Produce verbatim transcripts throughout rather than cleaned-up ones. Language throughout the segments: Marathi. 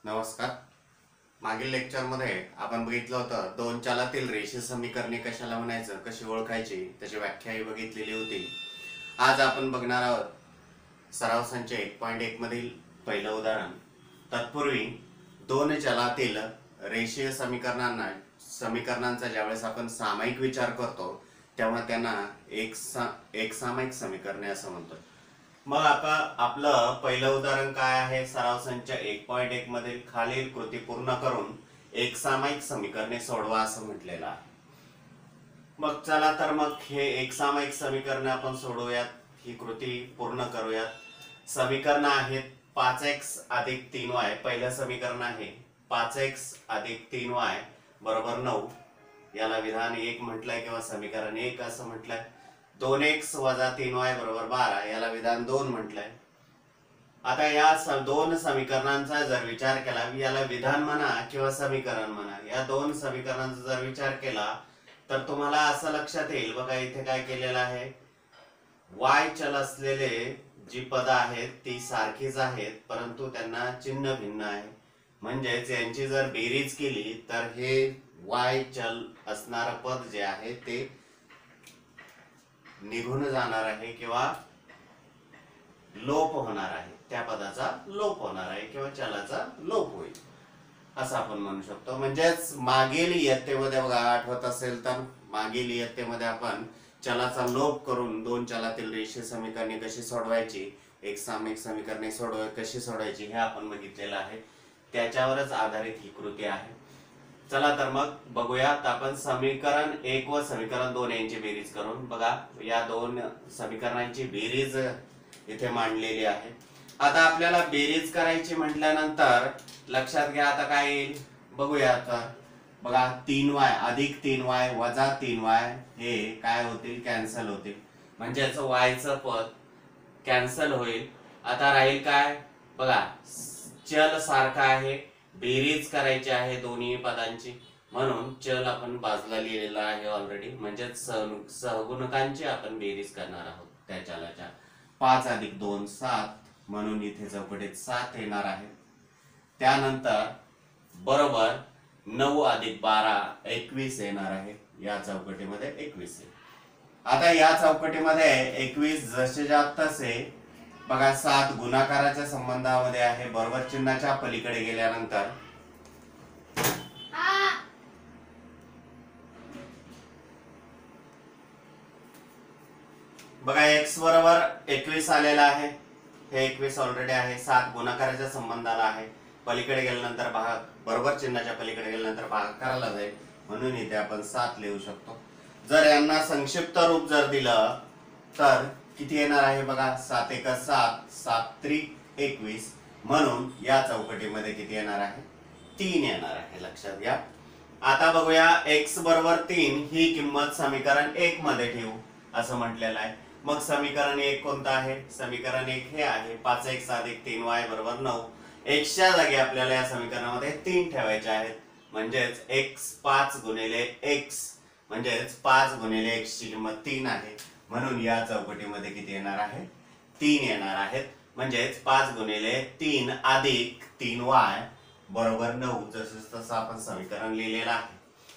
नमस्कार. मागील लेक्चरमध्ये आपण बघितलं होतं दोन चलातील रेषीय समीकरणे कशाला म्हणायचं, कशी ओळखायची, त्याची व्याख्याही बघितलेली होती. आज आपण बघणार आहोत सराव संच एक पॉईंट एक मधील पहिलं उदाहरण. तत्पूर्वी दोन चलातील रेषीय समीकरणांना समीकरणांचा ज्यावेळेस आपण सामायिक विचार करतो तेव्हा त्यांना एक सा एक सामायिक समीकरणे असं म्हणतो. मग आता आपलं पहिलं उदाहरण काय आहे, सराव संच एक पॉईंट एक मधील खालील कृती पूर्ण करून एक सामायिक समीकरणे सोडवा असं म्हटलेलं आहे. मग चला तर मग हे एक सामायिक समीकरणे आपण सोडवूयात, ही कृती पूर्ण करूयात. समीकरण आहेत पाच एक्स अधिक तीन वाय. पहिलं समीकरण आहे पाच एक्स अधिक तीन वाय बरोबर नऊ. याला विधान एक म्हटलंय किंवा समीकरण एक असं म्हटलंय. दोन एक्स वजा तीन वाय बरोबर बारा. याला विधान दोन म्हटलंय. आता या दोन समीकरणांचा जर विचार केला, याला विधान म्हणा किंवा समीकरण म्हणा, या दोन समीकरणांचा जर विचार केला तर तुम्हाला असं लक्षात येईल, बघा इथे काय केलेलं आहे, वाय चल असलेले जी पद आहेत ती सारखीच आहेत परंतु त्यांना चिन्ह भिन्न आहे. म्हणजेच यांची जर बेरीज केली तर हे वाय चल असणारं पद जे आहे ते निघून जाणार आहे किंवा लोप होणार आहे. त्या पदाचा लोप होणार आहे किंवा चलाचा लोप होईल असं आपण म्हणू शकतो. म्हणजेच मागील इयत्तेमध्ये बघा, आठवत असेल तर मागील इयत्तेमध्ये आपण चलाचा लोप करून दोन चलातील रेषीय समीकरणे कशी सोडवायची, एक सामायिक समीकरणे सोडवाय कशी सोडवायची हे आपण बघितलेलं आहे. त्याच्यावरच आधारित ही कृती आहे. चला तर मग बघूयात आपण समीकरण एक व समीकरण दोन यांची बेरीज करून. बघा या दोन समीकरणांची बेरीज इथे मांडलेली आहे. आता आपल्याला बेरीज करायची म्हटल्यानंतर लक्षात घ्या आता काय येईल बघूया. आता बघा तीन वाय अधिक तीन वाय वजा तीन वाय हे काय होतील, कॅन्सल होतील. म्हणजेच वायचं पद कॅन्सल होईल. आता राहील काय बघा, चल सारखा आहे, बेरीज करायची आहे दोन्ही पदांची म्हणून चल आपण बाजूला लिहिलेला आहे ऑलरेडी. म्हणजेच सहगुणकांची आपण बेरीज करणार आहोत त्या चलाच्या. पाच अधिक दोन सात म्हणून इथे चौकटीत सात येणार आहे. त्यानंतर बरोबर नऊ अधिक बारा एकवीस येणार आहे. या चौकटीमध्ये एकवीस आहे. आता या चौकटीमध्ये एकवीस जसेच्या तसे बघा, सात गुणाकाराच्या संबंधामध्ये आहे. बरोबर चिन्हाच्या पलीकडे गेल्यानंतर बघा एक्स बरोबर एकवीस आलेला आहे. हे एकवीस ऑलरेडी आहे. सात गुणाकाराच्या संबंधाला आहे. पलीकडे गेल्यानंतर भाग बरोबर चिन्हाच्या पलीकडे गेल्यानंतर भाग करायला जाईल म्हणून इथे आपण सात लिहू शकतो. जर यांना संक्षिप्त रूप जर दिलं तर किती येणार आहे बघा, सात एक सात, सात त्रिक एकवीस म्हणून या चौकटीमध्ये किती येणार आहे, तीन येणार आहे. लक्षात घ्या. आता बघूया एक्स बरोबर तीन ही किंमत समीकरण एक मध्ये ठेवू असं म्हटलेलं आहे. मग समीकरण एक कोणतं आहे, समीकरण एक हे आहे पाच एक्स अधिक तीन वाय बरोबर नऊ. एक्सच्या जागी आपल्याला या समीकरणामध्ये तीन ठेवायचे आहेत. म्हणजेच एक्स पाच गुणिले एक्स म्हणजेच पाच गुणिले एक्स ची किंमत तीन आहे म्हणून या चौकटीमध्ये किती येणार आहे, तीन येणार आहेत. म्हणजेच पाच गुणिले तीन अधिक तीन वाय बरोबर नऊ. जसं तसं आपण समीकरण लिहिलेलं आहे.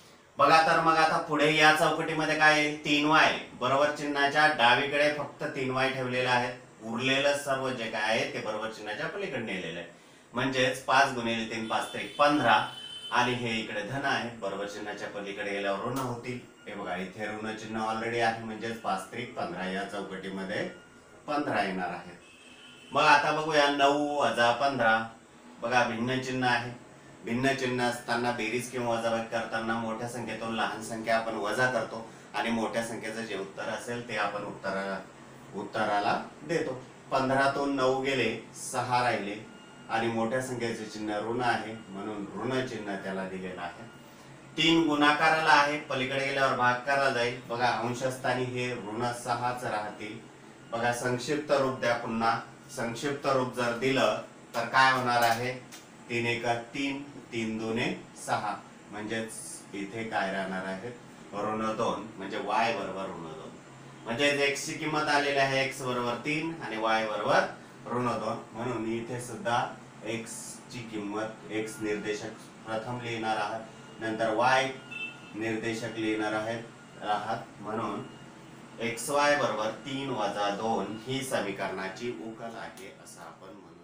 बघा तर मग आता पुढे या चौकटीमध्ये काय येईल, तीन वाय बरोबर चिन्हाच्या डावीकडे फक्त तीन वाय ठेवलेले आहेत. उरलेलं सर्व जे काय आहे ते बरोबर चिन्हाच्या पलीकडे नेलेलं आहे. म्हणजेच पाच गुणिले तीन पाच त्रिक पंधरा आणि हे इकडे धन आहे. बरोबर चिन्हाच्या पलीकडे गेल्यावर ऋण होतील. हे बघा इथे ऋण चिन्ह ऑलरेडी आहे. म्हणजेच पाच त्रिक पंधरा या चौकटीमध्ये पंधरा येणार आहे. मग आता बघूया नऊ वजा पंधरा. बघा भिन्न चिन्ह आहे. भिन्न चिन्ह असताना बेरीज किंवा वजाबाकी करताना मोठ्या संख्येतून लहान संख्या आपण वजा करतो आणि मोठ्या संख्येचं जे उत्तर असेल ते आपण उत्तरा उत्तराला देतो. पंधरातून नऊ गेले, सहा राहिले आणि मोठ्या संख्येचे चिन्ह ऋण आहे म्हणून ऋण चिन्ह त्याला दिलेलं आहे. तीन गुणाकाराला आहे, पलीकडे गेल्यावर भागाकाराला जाईल. बघा अंशस्थानी हे ऋण सहाच राहतील. बघा संक्षिप्त रूप द्या पुन्हा. संक्षिप्त रूप जर दिलं तर काय होणार आहे, तीन एका तीन, तीन दोने सहा म्हणजेच इथे काय राहणार आहे, ऋण दोन. म्हणजे वाय बरोबर ऋण दोन. म्हणजे एक्स ची किंमत आलेली आहे एक्स बरोबर तीन आणि वाय बरोबर ऋण दोन. म्हणून इथे सुद्धा एक्स ची किंमत एक्स निर्देशक प्रथम लिहिणार आहात, नंतर वाय निर्देशक लिहिणार आहेत आहात म्हणून एक्स वाय बरोबर तीन वजा दोन ही समीकरणाची उकल आहे असं आपण म्हणू